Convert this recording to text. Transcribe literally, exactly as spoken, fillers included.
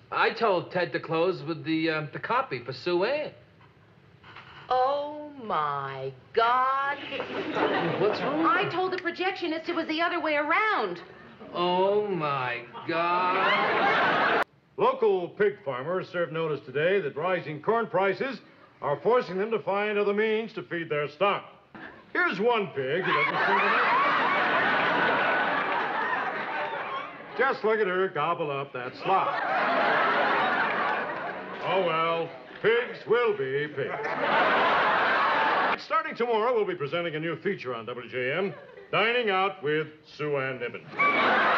I told Ted to close with the, uh, the copy for Sue Ann. Oh, my God. What's wrong? I told the projectionist it was the other way around. Oh, my God. Local pig farmers served notice today that rising corn prices are forcing them to find other means to feed their stock. Here's one pig who doesn't seem to know. Just look at her gobble up that slop. Oh, well, pigs will be pigs. Starting tomorrow, we'll be presenting a new feature on W J M, Dining Out with Sue Ann Niven.